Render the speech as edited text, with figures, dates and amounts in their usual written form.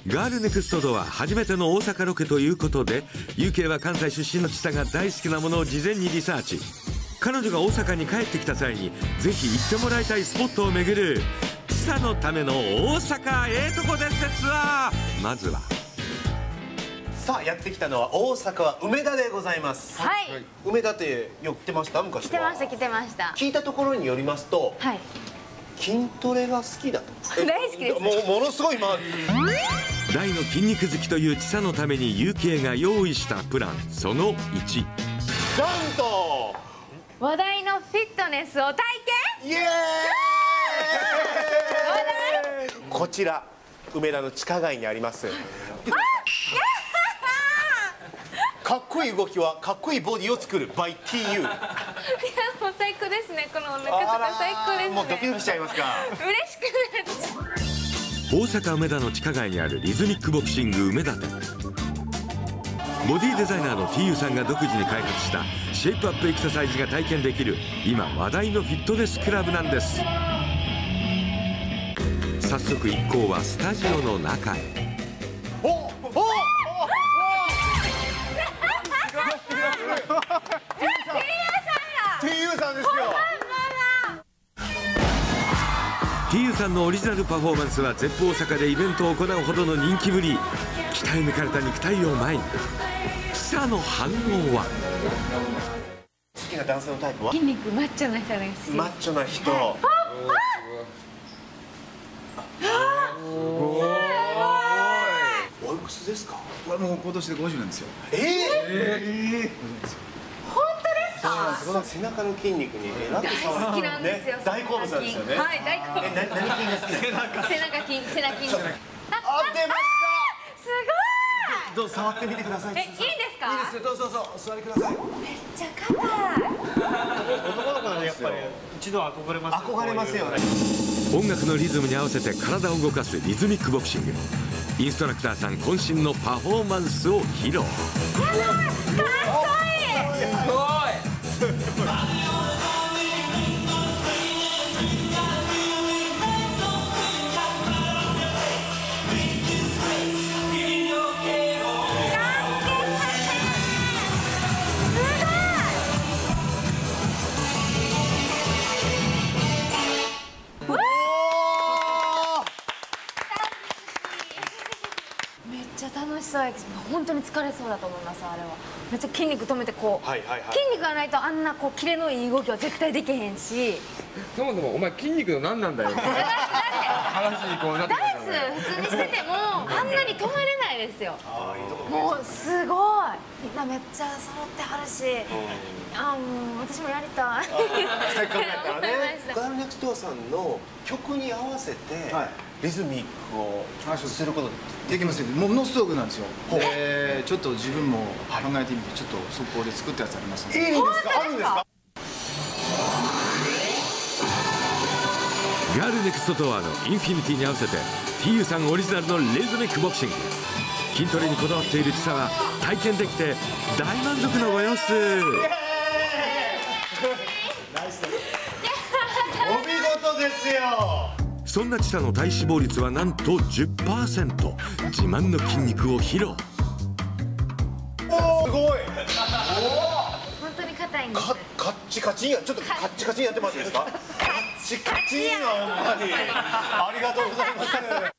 ガールネクストドア初めての大阪ロケということで UK は関西出身のちさが大好きなものを事前にリサーチ。彼女が大阪に帰ってきた際にぜひ行ってもらいたいスポットを巡るちさのための大阪とこですツアー。まずはさあやってきたのは大阪は梅田でございます。 はい。 梅田ってよく来てました？昔は。 来てました。 聞いたところによりますと、 はい。 筋トレが好きだと。 大好きです。 ものすごい大の筋肉好きというちさのために UK が用意したプランその1。 なんと話題のフィットネスを体験。 イエーイ。こちら梅田の地下街にあります。かっこいい動きはかっこいいボディを作る by TU。 いやもう最高ですね。このお腹とか最高ですね。 もうドキドキしちゃいますか？ 嬉しくなっちゃう。 大阪梅田の地下街にあるリズミックボクシング梅田店。ボディデザイナーの TU さんが独自に開発したシェイプアップエクササイズが体験できる今話題のフィットネスクラブなんです。早速一行はスタジオの中へ。TU さんですよ。TU さんのオリジナルパフォーマンスはゼップ大阪でイベントを行うほどの人気ぶり。鍛え抜かれた肉体を前にちさの反応は？ 好きな男性のタイプは？ 筋肉マッチョな人です。 マッチョな人。おいくつですか？ もう今年で50なんですよ。 本当ですか？ 背中の筋肉に大好きなんですよ。 大好物なんですよね。 はい、大好物。 何筋が好きですか？ 背中筋。 あ、出ました。 すごい。 どうぞ触ってみてください。 いいですか？ いいですよ。どうぞお座りください。 めっちゃ硬い。 男の子はやっぱり一度憧れます。憧れますよね。 音楽のリズムに合わせて体を動かすリズミックボクシング。インストラクターさん渾身のパフォーマンスを披露。 かっこいい。すごい。めっちゃ楽しそうです。本当に疲れそうだと思います。あれはめっちゃ筋肉止めてこう、筋肉がないとあんなこうキレのいい動きは絶対できへんし。 そもそもお前筋肉の何なんだよって話にこうなってダンス普通にしててもあんなに止まれないですよ。もうすごいみんなめっちゃ揃ってはるし、あ、もう私もやりたい。 せっかくやったらね。ガールネクストドアさんの曲に合わせてリズミックをすることできますよ。ものすごくなんですよ。ちょっと自分も考えてみてちょっと速攻で作ったやつありますので。 いいんですか？あるんですか？ ガールネクストドアのインフィニティに合わせて TU さんオリジナルのリズミックボクシング。筋トレにこだわっているちさは体験できて大満足のご様子。 お見事ですよ。 そんなちさの体脂肪率はなんと 10%。 自慢の筋肉を披露。 おお、すごい。 本当に硬いんです。 カッチカチンや、ちょっとカッチカチンやってもらっていいですか？カッチカチンはほんまにありがとうございます。